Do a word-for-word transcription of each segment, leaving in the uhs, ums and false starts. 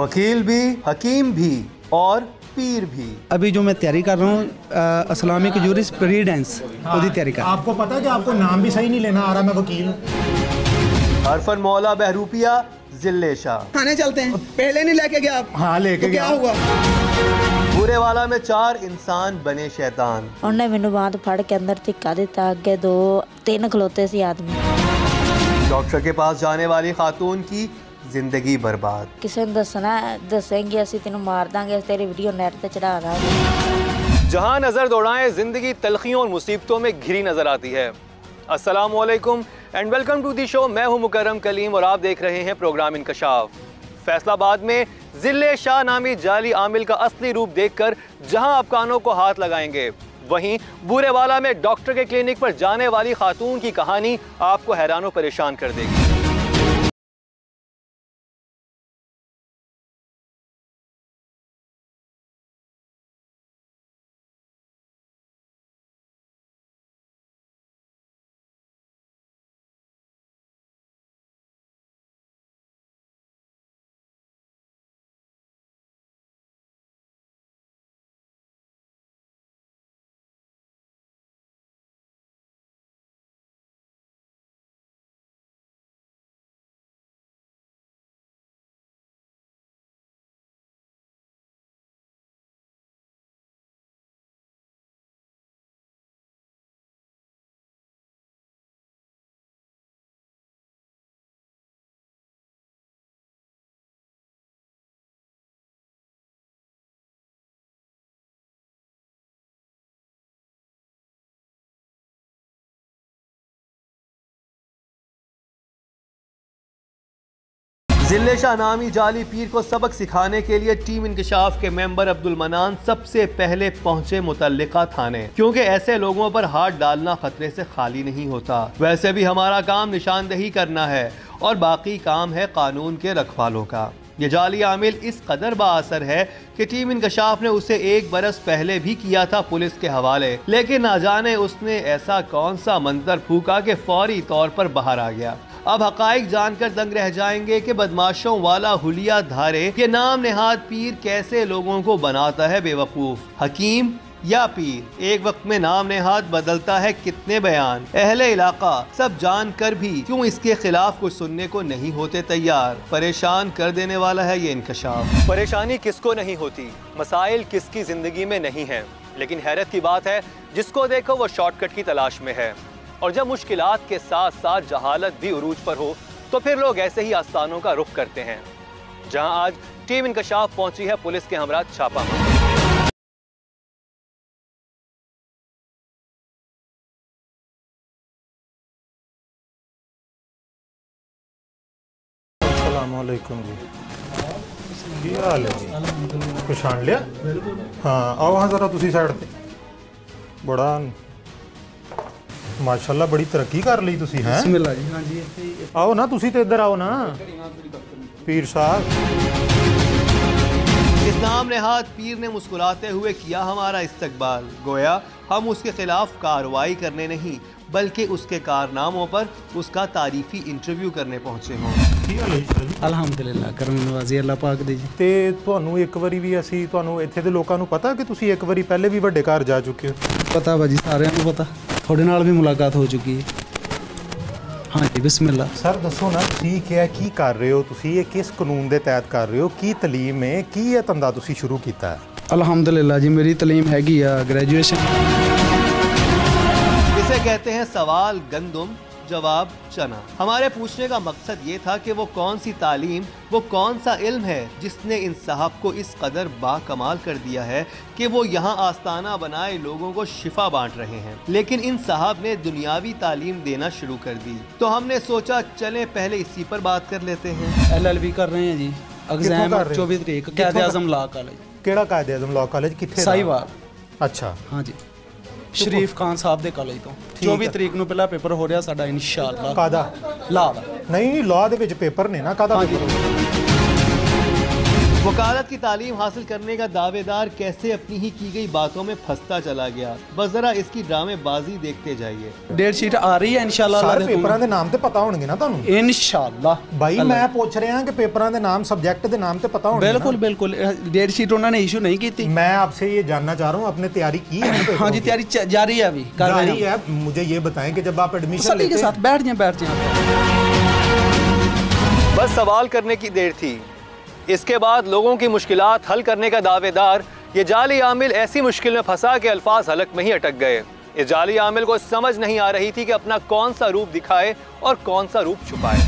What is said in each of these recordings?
वकील भी, हकीम भी और पीर भी। अभी जो मैं तैयारी कर रहा हूँ इस्लामिक जूरिस्प्रूडेंस उसकी तैयारी कर। आपको पता है कि आपको नाम भी सही नहीं लेना आ रहा, मैं वकील हूँ। हरफन मौला बहरूपिया जिले शाह। थाने चलते हैं, पहले नहीं लेके गया आप। हाँ लेके तो क्या हुआ? बुरे वाला में चार इंसान बने शैतान। उन्हें मैनू बांध फड़ के अंदर धिक्का दिता, अगे दो तीन खलोते सी आदमी। डॉक्टर के पास जाने वाली खातून की जिंदगी बर्बाद। किसी ने दसना दसेंगे असी तेन मार देंगे, तेरी वीडियो नेट पे चढ़ा देंगे। जहां नजर दौड़ाएं जिंदगी तलखियों और मुसीबतों में घिरी नजर आती है। अस्सलाम वालेकुम and welcome to the show. मैं हूं मुकर्रम कलीम और आप देख रहे हैं प्रोग्राम इंकशाफ। फैसलाबाद में जिले शाह नामी जाली आमिल का असली रूप देखकर जहां आप कानों को हाथ लगाएंगे, वहीं बूरेवाला में डॉक्टर के क्लिनिक पर जाने वाली खातून की कहानी आपको हैरान और परेशान कर देगी। जिले शाह नामी जाली पीर को सबक सिखाने के लिए टीम इंकशाफ के मेंबर अब्दुल मनान सबसे पहले पहुंचे मुतल्लिका थाने, क्योंकि ऐसे लोगों पर हाथ डालना खतरे से खाली नहीं होता। वैसे भी हमारा काम निशानदही करना है और बाकी काम है कानून के रखवालों का। ये जाली आमिल इस कदर बाअसर है कि टीम इंकशाफ ने उसे एक बरस पहले भी किया था पुलिस के हवाले, लेकिन ना जाने उसने ऐसा कौन सा मंतर फूका कि फौरी तौर पर बाहर आ गया। अब हकाइक जानकर दंग रह जाएंगे कि बदमाशों वाला हुलिया धारे के नाम नेहाद पीर कैसे लोगों को बनाता है बेवकूफ। हकीम या पीर, एक वक्त में नाम नेहाद बदलता है कितने बयान। अहले इलाका सब जान कर भी क्यों इसके खिलाफ कुछ सुनने को नहीं होते तैयार। परेशान कर देने वाला है ये इंकशाफ। परेशानी किसको नहीं होती, मसाइल किसकी जिंदगी में नहीं है, लेकिन हैरत की बात है जिसको देखो वो शॉर्टकट की तलाश में है। और जब मुश्किलात के साथ साथ जहालत भी उरूज पर हो तो फिर लोग ऐसे ही आस्थानों का रुख करते हैं, जहां आज टीम इंकशाफ पहुंची है पुलिस के हमरा छापा। अस्सलामुअलैकुम जी, की हाल है जी? पछाण लिया? हाँ आओ हाँ जरा तुसी साइड पे। बड़ा माशाल्लाह बड़ी तरक्की कर ली तुसी हैं। बिस्मिल्लाह जी। हाँ जी आओ ना तुसी तो इधर आओ ना पीर साहब। इस नाम नेहाद पीर ने मुस्कुराते हुए किया हमारा इस्तकबाल, गोया हम उसके खिलाफ कार्रवाई करने नहीं बल्कि उसके कारनामों पर उसका तारीफी इंटरव्यू करने पहुंचे हों। अल्हम्दुलिल्लाह करम नवाजी अल्लाह पाक दी जी। ते ਤੁਹਾਨੂੰ ਇੱਕ ਵਾਰੀ ਵੀ ਅਸੀਂ ਤੁਹਾਨੂੰ ਇੱਥੇ ਦੇ ਲੋਕਾਂ ਨੂੰ ਪਤਾ ਕਿ ਤੁਸੀਂ ਇੱਕ ਵਾਰੀ ਪਹਿਲੇ ਵੀ ਵੱਡੇ ਘਰ ਜਾ ਚੁੱਕੇ ਹੋ? पता भाजी सारे ਨੂੰ पता, ਤੁਹਾਡੇ ਨਾਲ भी मुलाकात हो चुकी है। हाँ जी बिस्मिल्लाह। सर दसो ना ਤੁਸੀਂ ਕਿਹਾ ਕੀ ਕਰ ਰਹੇ ਹੋ, ਤੁਸੀਂ ਇਹ ਕਿਸ ਕਾਨੂੰਨ ਦੇ ਤਹਿਤ ਕਰ ਰਹੇ ਹੋ, ਕੀ ਤਾਲੀਮ ਹੈ, ਕੀ ਇਹ ਧੰਦਾ ਤੁਸੀਂ ਸ਼ੁਰੂ ਕੀਤਾ ਹੈ? अल्हम्दुलिल्लाह जी मेरी तलीम हैगी आ ग्रेजुएशन। इसे कहते हैं सवाल गंदुम जवाब चना। हमारे पूछने का मकसद ये था कि वो कौन सी तालीम, वो कौन सा इल्म है जिसने इन साहब को इस कदर बाकमाल कर दिया है कि वो यहाँ आस्ताना बनाए लोगों को शिफा बांट रहे हैं। लेकिन इन साहब ने दुनियावी तालीम देना शुरू कर दी, तो हमने सोचा चले पहले इसी पर बात कर लेते हैं। एल एल बी कर रहे हैं जी, एग्जाम चौबीस तरीक कायदे आज़म लॉ कॉलेज। ਕਿਹੜਾ ਕਾਇਦੇ ਆਜ਼ਮ ਲਾਅ ਕਾਲਜ ਕਿੱਥੇ? ਸਾਹੀਵਾਲ। ਅੱਛਾ हाँ जी ਸ਼ਰੀਫ ਖਾਨ ਸਾਹਿਬ ਦੇ ਕਾਲਜ ਤੋਂ ਚੌਬੀ ਤਰੀਕ ਨੂੰ ਪਹਿਲਾ ਪੇਪਰ ਹੋ ਰਿਹਾ ਸਾਡਾ ਇਨਸ਼ਾਅੱਲਾ। ਕਾਦਾ? ਲਾਅ ਦਾ। ਨਹੀਂ ਲਾਅ ਦੇ ਵਿੱਚ ਪੇਪਰ ਨੇ ਨਾ, ਕਾਦਾ? वकालत की तालीम हासिल करने का दावेदार कैसे अपनी ही की गई बातों में फंसता चला गया, बस जरा इसकी ड्रामेबाजी देखते जाइए। डेट शीट आ रही है इंशाल्लाह। सारे पेपरां दे नाम ते पता होणगे ना ਤੁਹਾਨੂੰ इंशाल्लाह। भाई मैं पूछ रहा कि पेपरां दे नाम सब्जेक्ट दे नाम ते पता होणगे। बिल्कुल बिल्कुल, डेट शीट उन्होंने इशू नहीं की थी। मैं आपसे ये जानना चाह रहा हूँ, आपने तैयारी की है? हाँ जी, तैयारी जारी है, अभी कर रहे हैं। मुझे ये बताएं कि जब आप एडमिशन के साथ बैठ जाए बैठ जाए बस सवाल करने की देर थी। इसके बाद लोगों की मुश्किलात हल करने का दावेदार ये जाली आमिल ऐसी मुश्किल में फंसा के अल्फाज हलक में ही अटक गए। इस जाली आमिल को समझ नहीं आ रही थी कि अपना कौन सा रूप दिखाए और कौन सा रूप छुपाए।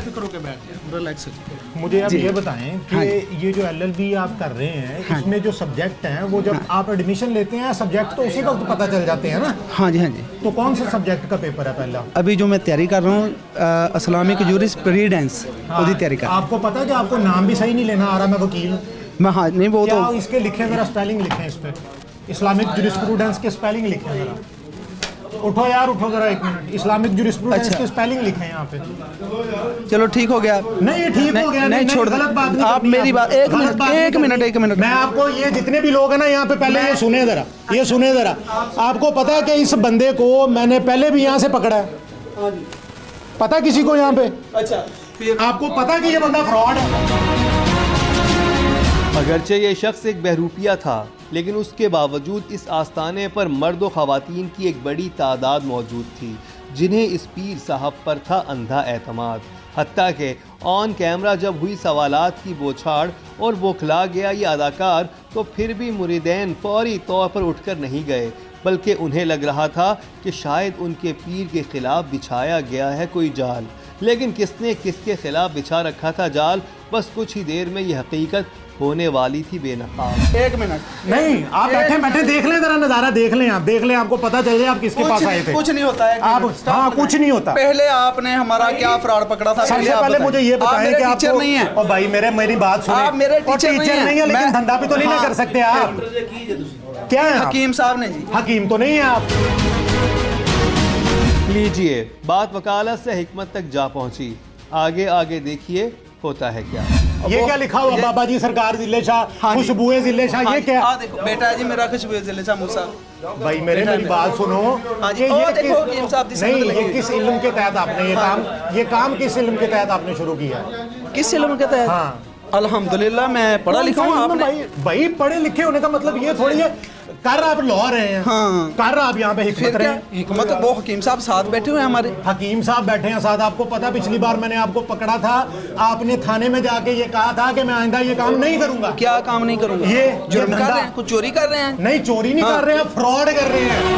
मुझे अब ये बताएं कि हाँ ये जो एल एल बी आप कर रहे हैं, हाँ इसमें जो सब्जेक्ट हैं वो जब हाँ आप एडमिशन लेते हैं सब्जेक्ट तो उसी वक्त पता चल जाते हैं ना? हाँ जी हाँ जी। तो कौन से सब्जेक्ट का पेपर है पहला? अभी जो मैं तैयारी कर रहा हूँ इस्लामिक जूरिस्प्रूडेंस की तैयारी कर। आपको पता है कि आपको नाम भी सही नहीं लेना आ रहा, मैं वकील मैं हाँ नहीं वो तो इसके लिखे मेरा स्पेलिंग लिखे इस पे, इस्लामिक जूरिस्प्रूडेंस के स्पेलिंग लिखे मेरा। उठो यार उठो जरा एक मिनट, इस्लामिक जूरिस्प्रूडेंस अच्छा। के स्पेलिंग लिखे हैं यहाँ पे। चलो ठीक हो गया। नहीं ये ठीक हो गया, नहीं, नहीं छोड़ गलत बात नहीं आप मेरी बात एक मिनट एक मिनट एक मिनट मैं आपको ये जितने भी लोग हैं ना यहाँ पे पहले ये सुने जरा ये सुने जरा आपको पता है कि इस बंदे को मैंने पहले भी यहाँ से पकड़ा है? पता किसी को यहाँ पे? अच्छा आपको पता कि ये बंदा फ्रॉड है? अगरचे ये शख्स एक बहरूपिया था, लेकिन उसके बावजूद इस आस्थाने पर मर्द व ख़वातीन की एक बड़ी तादाद मौजूद थी जिन्हें इस पीर साहब पर था अंधा एतमाद। हत्ता के ऑन कैमरा जब हुई सवालात की बौछाड़ और बौखला गया ये अदाकार तो फिर भी मुरीदैन फौरी तौर पर उठकर नहीं गए, बल्कि उन्हें लग रहा था कि शायद उनके पीर के खिलाफ बिछाया गया है कोई जाल। लेकिन किसने किसके खिलाफ बिछा रखा था जाल, बस कुछ ही देर में ये हकीकत होने वाली थी बेनकाब। एक मिनट नहीं आप बैठे बैठे देख लें जरा नजारा देख लें, आप देख लें आपको पता चल जाए आप किसके पास आए थे। कुछ नहीं होता है आप हाँ कुछ नहीं होता। पहले आपने हमारा क्या फ्रॉड पकड़ा था? सबसे पहले मुझे ये बताएं कि टीचर नहीं है। और भाई मेरे मेरी बात सुनिए, आप मेरे टीचर नहीं है लेकिन धंधा भी तो नहीं ना कर सकते आप। क्या है? हकीम साहब ने जी। हकीम तो नहीं है आप। लीजिए बात वकालत से हिकमत तक जा पहुंची। आगे आगे देखिए होता है क्या। ये क्या लिखा हुआ? बाबा जी सरकार जिले शाह खुशबुए जिले शाह, ये क्या? हाँ देखो बेटा जी मेरा खुशबुए जिले शाह मूसा। भाई मेरे मेरी बात सुनो, ये नहीं ये किस इल्म के तहत आपने ये काम ये काम किस इल्म के तहत आपने शुरू किया? किस इल्म के तहत? हाँ अल्हम्दुलिल्लाह मैं पढ़ा लिखा हूँ। आपने भाई भाई पढ़े लिखे होने का मतलब ये थोड़ी है कर आप लॉ रहे हैं। हाँ कर आप यहाँ पे हिकमत रहे हैं। हिकमत वो हकीम साहब साथ बैठे हुए हैं हमारे। हकीम साहब बैठे हैं साथ। आपको पता पिछली बार मैंने आपको पकड़ा था, आपने थाने में जाके ये कहा था कि मैं आइंदा ये काम नहीं करूंगा। क्या काम नहीं करूंगा? ये जुर्म कर रहे हैं, कुछ चोरी कर रहे हैं। नहीं चोरी नहीं कर रहे हैं, फ्रॉड कर रहे हैं।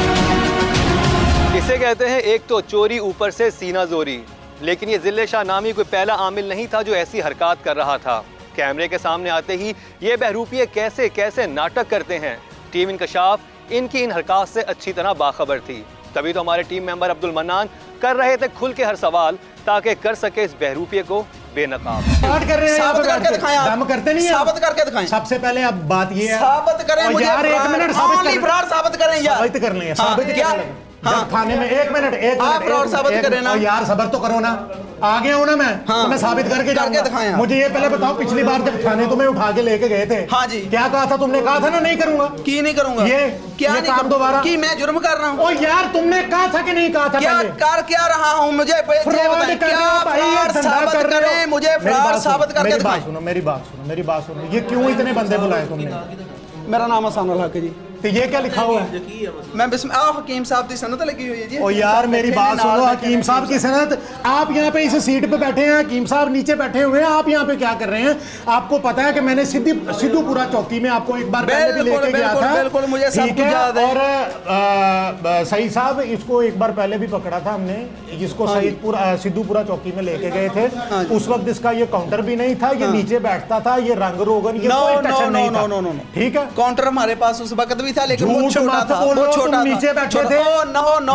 इसे कहते हैं एक तो चोरी ऊपर से सीना जोरी। लेकिन ये जिले शाह नामी कोई पहला आमिल नहीं था जो ऐसी हरकत कर रहा था। कैमरे के सामने आते ही ये बहरूपिये कैसे कैसे नाटक करते हैं। टीम इंकशाफ इनकी इन हरकत से अच्छी तरह बाखबर थी, तभी तो हमारे टीम मेंबर अब्दुल मन्नान कर रहे थे खुल के हर सवाल ताकि कर सके इस बहरूपिये को बेनकाब। कर रहे हैं, साबित करके दिखाएं। आप करते नहीं हैं, साबित करके दिखाएं। सबसे पहले अब बात ये है, साबित करें मुझे यार एक मिनट साबित करें, साबित करें यार, साबित कर लें, साबित क्या हाँ। थाने में एक मिनट एक आप मिनट साबित करें ना यार, सबर तो करो ना। आ गया हूं ना मैं, हाँ। तो मैं साबित करके जाऊंगा। मुझे ये पहले बताओ पिछली बार जब थाने तुम्हें उठा के लेके गए थे, हाँ जी, क्या कहा था तुमने? कहा था ना नहीं करूंगा। की नहीं करूंगा ये क्या ये काम दोबारा कि मैं जुर्म कर रहा हूं। ओ यार तुमने कहा था कि नहीं कहा था? क्या कर क्या रहा हूं? मुझे फ्रॉड साबित करें, मुझे फ्रॉड साबित करके दिखाएं। बात सुनो मेरी बात सुनो मेरी बात सुनो ये क्यों इतने बंदे बुलाए तुमने? मेरा नाम आसान अल हक है जी। तो ये क्या लिखा हुआ है? मैं बिस्मिल्लाह हकीम साहब की सनद लगी हुई है जी। ओ यार मेरी बात सुनो, हकीम साहब की सनद। आप यहाँ पे इस सीट पे बैठे हैं, हकीम साहब नीचे बैठे हुए हैं, आप यहाँ पे क्या कर रहे हैं? आपको पता है कि मैंने सिद्धि सिद्धूपुरा चौकी में आपको एक बार पहले भी लेके गया था। बिल्कुल मुझे सब कुछ याद है। और सईद साहब इसको एक बार पहले भी पकड़ा था हमने, जिसको सईदपुरा सिद्धूपुरा चौकी में लेके गए थे। उस वक्त इसका ये काउंटर भी नहीं था, ये नीचे बैठता था, ये रंग रोगन ये कोई टचन नहीं था। ठीक है, काउंटर हमारे पास उस वक्त था, लेकिन वो छोटा था, वो छोटा नीचे बैठे थे। नो नो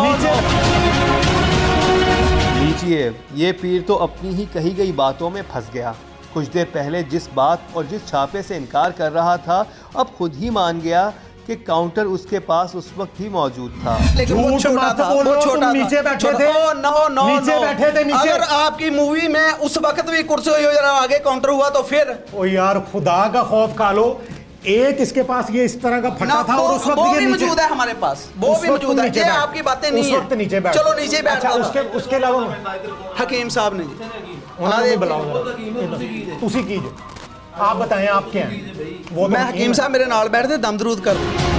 लीजिए ये पीर तो अपनी ही कही गई बातों में फंस गया। कुछ देर पहले जिस बात और जिस छापे से इनकार कर रहा था अब खुद ही मान गया कि काउंटर उसके पास उस वक्त ही मौजूद था। लेकिन वो छोटा था, वो छोटा था। नीचे बैठे थे, नो नो नीचे बैठे थे नीचे। अगर आपकी मूवी में उस वक्त भी कुर्सी आगे काउंटर हुआ तो फिर ओ यार खुदा का खौफ खा लो, एक इसके पास ये इस तरह का फटा था और उस वक्त वो भी मौजूद है हमारे पास, वो भी मौजूद है। ये आपकी बातें नहीं है, उस वक्त नीचे बैठ, चलो नीचे बैठ। उसके उसके अलावा हकीम साहब ने उन्होंने बुलाओ, तुसी कीजिए, आप बताएं आप क्या हैं? वो मैं हकीम साहब मेरे नाल बैठते दम दरूद कर।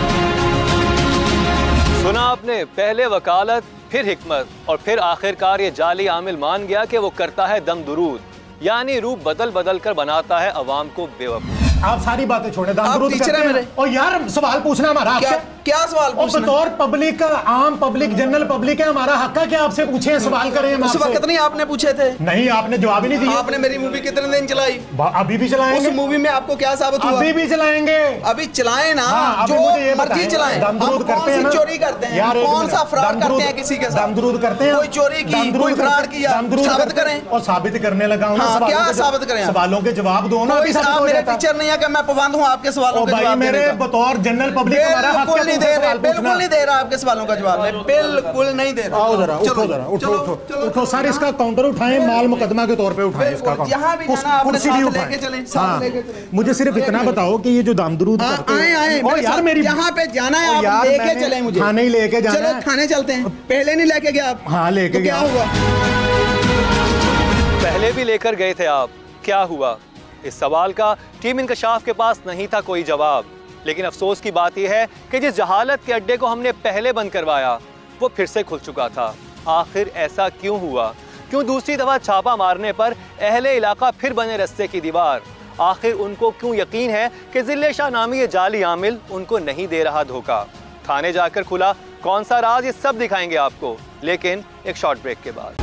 सुना आपने, पहले वकालत फिर हिकमत और फिर आखिरकार ये जाली आमिल मान गया कि वो करता है दम दुरूद, यानी रूप बदल बदल कर बनाता है अवाम को बेवकूफ। आप सारी बातें छोड़े, दम दुरूद करते हैं मेरे। और यार सवाल पूछना हमारा हक है। क्या सवाल पूछना? बतौर पब्लिक, आम पब्लिक, जनरल पब्लिक है, हमारा हक है कि आपसे पूछे, सवाल करें। उस वक्त नहीं आपने पूछे थे? नहीं, आपने जवाब ही नहीं दिया। आपने मेरी मूवी कितने दिन चलाई? अभी भी चलाएंगे। उस मूवी में आपको क्या साबित हुआ? अभी भी चलाएंगे। अभी चलाएं ना, हाँ, जो मर्जी चलाएं। दम दुरूद करते हैं, चोरी करते हैं, कौन सा फ्रॉड करते हैं किसी के साथ? दम दुरूद करते हैं, कोई चोरी की, कोई फ्रॉड किया, साबित करें। और साबित करने लगा हूं ना, क्या साबित करें? सवालों के जवाब दो ना। आप मेरे टीचर नहीं है कि मैं पाबंद हूं आपके सवालों के जवाब देने का। मेरे बतौर जनरल पब्लिक हमारा हक है। नहीं दे रहा, बिल्कुल नहीं दे रहा आपके सवालों का जवाब, मैं बिल्कुल नहीं दे रहा। आओ जरा, उठो जरा, उठो उठो उठो सर, इसका काउंटर उठाएं, माल मुकदमा के तौर पे उठाएं इसका काउंटर। यहां भी जाना आपने साथ लेके चलें, साथ लेके चलें। मुझे सिर्फ इतना बताओ कि ये जो दम दुरूद करते हैं, आए आए यार, मेरी यहां पे जाना है, आप लेके चलें मुझे। थाने ही लेके जाना है। चलो थाने चलते हैं। पहले नहीं लेके गया आप? हां लेके गया। क्या हुआ? पहले भी लेकर गए थे आप, क्या हुआ? इस सवाल का टीम इंकशाफ के पास नहीं था कोई जवाब। लेकिन अफसोस की बात यह है कि जिस जहालत के अड्डे को हमने पहले बंद करवाया वो फिर से खुल चुका था। आखिर ऐसा क्यों हुआ? क्यों दूसरी दफा छापा मारने पर अहले इलाका फिर बने रस्ते की दीवार? आखिर उनको क्यों यकीन है कि जिले शाह नामी ये जाली आमिल उनको नहीं दे रहा धोखा? थाने जाकर खुला कौन सा राज, ये सब दिखाएंगे आपको, लेकिन एक शॉर्ट ब्रेक के बाद।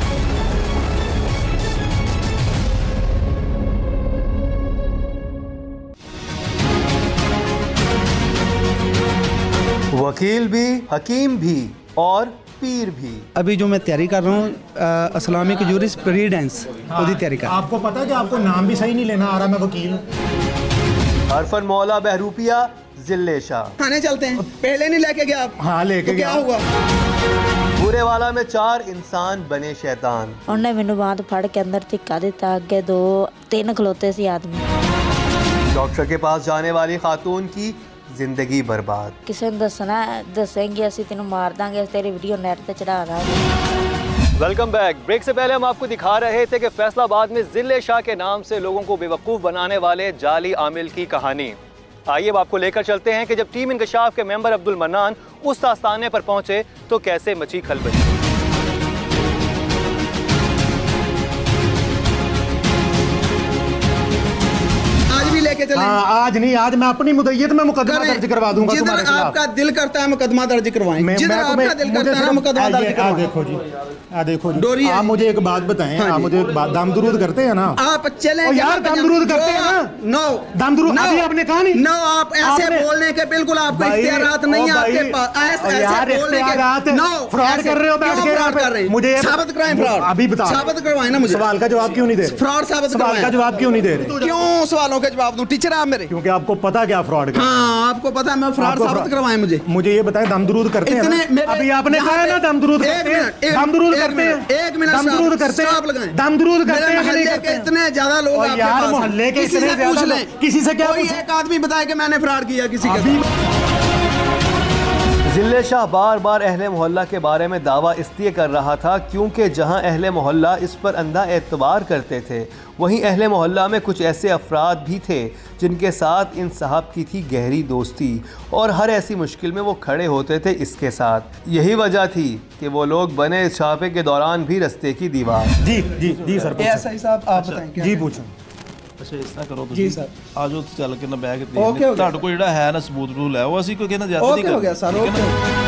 वकील भी, हकीम भी और पीर भी। अभी जो मैं तैयारी कर रहा हूँ इस्लामिक जूरिस्प्रूडेंस, उसकी तैयारी कर। आपको पता है कि आपको नाम भी सही नहीं लेना आ रहा, मैं वकील हूँ। हरफन मौला बहरूपिया जिले शाह। थाने चलते हैं। पहले नहीं लेके गया आप? हाँ लेके गया। क्या हुआ? पूरे वाला में चार इंसान बने शैतान। उन्हें मैनू बांध फड़ के अंदर धिक्का दिता, अगे दो तीन खलोते सी आदमी। डॉक्टर के पास जाने वाली खातून की जिंदगी बर्बाद। किसी ने दसना दसेंगे असी तेन मार देंगे, तेरी वीडियो नेट पे चढ़ा देंगे। Welcome back. ब्रेक से पहले हम आपको दिखा रहे थे कि फैसलाबाद में जिले शाह के नाम से लोगों को बेवकूफ़ बनाने वाले जाली आमिल की कहानी। आइए अब आपको लेकर चलते हैं कि जब टीम इंकशाफ के मेंबर अब्दुल मन्नान उस आस्थाने पर पहुंचे तो कैसे मची खलबली। लेके चले। हाँ, आज नहीं, आज मैं अपनी मुद्दत में मुकदमा दर्ज करवा दूंगा तुम्हारे खिलाफ। आपका दिल करता है मुकदमा दर्ज करवाएं, जिधर आपका दिल करता है मुकदमा दर्ज करवाएं। देखो जी, आ देखो जी, आप मुझे एक बात बताएं, आप मुझे एक बात, दम दुरूद करते हैं ना आप? चले यार, दम दुरूद करते हैं ना? नो दम दुरूद अभी आपने कहा नहीं। नो, आप ऐसे बोलने के बिल्कुल आपको इख्तियारात नहीं है आपके पास। ऐसे बोलने के नो, फ्रॉड कर रहे हो बैठ के फ्रॉड कर रहे हैं। मुझे साबित कराएं फ्रॉड। अभी बता, साबित करवाएं ना मुझे। सवाल का जवाब क्यों नहीं दे रहे? फ्रॉड साबित करवाएं। सवाल का जवाब क्यों नहीं दे रहे? क्यों सवालों के जवाब दूं? टीचर आप मेरे, क्योंकि आपको पता क्या फ्रॉड का। हाँ, आपको पता है, मैं फ्रॉड साबित करवाएं मुझे। मुझे ये बताएं, दम दुरूद करते हैं ना? अभी आपने कहा ना दम दुरूद करते हैं, दम दुरूद करते हैं, एक मिनट दम दुरूद करते हैं, दम दुरूद करते हैं। इतने ज्यादा लोग आपके यार पास मोहल्ले के किसी से पूछ लें, किसी से क्या कोई एक आदमी बताए कि मैंने फ्रॉड किया किसी का। जिले शाह बार बार अहले मोहल्ला के बारे में दावा इसलिए कर रहा था क्योंकि जहां अहले मोहल्ला इस पर अंधा एतबार करते थे, वहीं अहले मोहल्ला में कुछ ऐसे अफराद भी थे जिनके साथ इन साहब की थी गहरी दोस्ती और हर ऐसी मुश्किल में वो खड़े होते थे इसके साथ। यही वजह थी कि वो लोग बने इस छापे के दौरान भी रस्ते की दीवार। जी जी जी सर, ऐसा ही साहब आप बताएं। जी पूछो। अच्छा इस तरह करो जी सर, आजो चल के ना बैग ते ਤੁਹਾਡੇ ਕੋਲ ਜਿਹੜਾ ਹੈ ਨਾ ਸਬੂਤ ਰੂ ਲੈ ਉਹ ਅਸੀਂ ਕੋਈ ਕਹਿੰਦਾ ज्यादा नहीं ओके हो गया सर, ओके।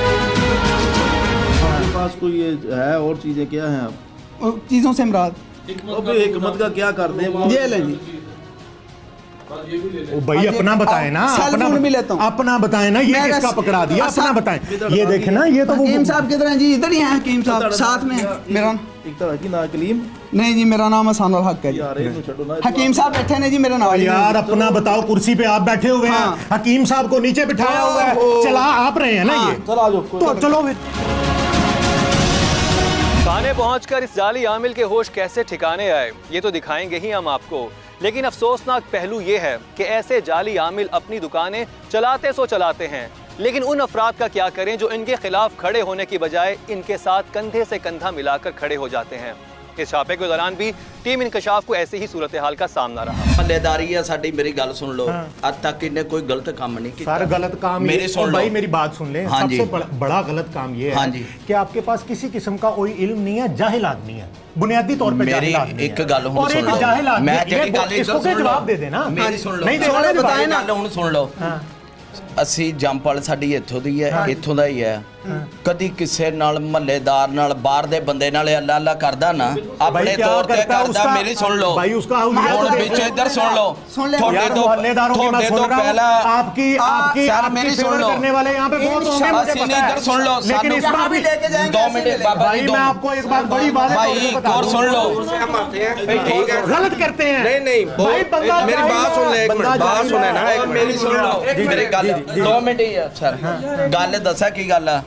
आपके पास कोई ये है और चीजें क्या हैं आप? चीजों से मुराद अबे हिकमत का क्या करते हैं? ये ले जी, ओ भाई अपना बताए ना, अपना भी लेता हूँ, अपना बताए ना, ये किसका पकड़ा दिया, अपना बताएं। ये देखे ना, ये तो हकीम साहब किधर हैं जी? इधर ही हैं हकीम साहब साथ में। मेरा एक तरह की ना कलीम नहीं जी, मेरा नाम हसन अल हक है जी। हकीम साहब बैठे हैं जी मेरे नाम। यार अपना बताओ, कुर्सी पे आप बैठे हुए हैं, हकीम साहब को नीचे बिठाया हुआ है, चला आप रहे हैं ना ये, तो चलो फिर। थाने पहुंचकर इस जाली आमिल के होश कैसे ठिकाने आए ये तो दिखाएंगे ही हम आपको, लेकिन अफसोसनाक पहलू ये है कि ऐसे जाली आमिल अपनी दुकानें चलाते सो चलाते हैं, लेकिन उन अफराद का क्या करें जो इनके खिलाफ खड़े होने की बजाय इनके साथ कंधे से कंधा मिलाकर खड़े हो जाते हैं। इस छापे के दौरान भी टीम इंकशाफ को ऐसी ही सूरत हाल का सामना रहा। मल्लेदारी है साडी, मेरी गल सुन लो। आज तक इन्हें कोई गलत काम नहीं किया। सारा गलत काम मेरी सुन लो भाई, मेरी बात सुन ले। सबसे बड़ा गलत काम ये है कि आपके पास किसी किस्म का कोई इल्म नहीं है, जाहिल आदमी है, बुनियादी तौर पे जाहिल आदमी है। एक गल हुन सुन लो, मैं जेडी गल इसको जवाब दे देना, मेरी सुन लो, नहीं देना बताए ना, हुन सुन लो। ਅਸੀਂ ਜੰਪਲ ਸਾਡੀ ਇੱਥੋਂ ਦੀ ਹੈ, ਇੱਥੋਂ ਦਾ ਹੀ ਹੈ। ਕਦੀ ਕਿਸੇ ਨਾਲ ਮਹੱਲੇਦਾਰ ਨਾਲ ਬਾਹਰ ਦੇ ਬੰਦੇ ਨਾਲ ਅੱਲਾ ਅੱਲਾ ਕਰਦਾ ਨਾ, ਆਪਣੇ ਤੌਰ ਤੇ ਕਰਦਾ। ਮੇਰੀ ਸੁਣ ਲਓ भाई, उसका ਹੁਣ ਵਿੱਚ ਇੱਧਰ ਸੁਣ ਲਓ, ਤੁਹਾਡੇ ਤੋਂ ਤੁਹਾਡੇ ਤੋਂ ਪਹਿਲਾਂ आपकी आपकी मेरी सुन लो, करने वाले यहाँ पे बहुत होंगे, मुझे पता है, इधर सुन लो, लेकिन इस बार भी दो मिनट भाई मैं आपको एक बात बड़ी बात भाई और सुन लो, ठीक है गलत करते हैं। नहीं नहीं भाई, बंदा मेरी बात सुन ले, एक मिनट बात सुने ना, मेरी सुन लो, मेरी गल दो मिनट ही है सर। गल दसा की गल आ,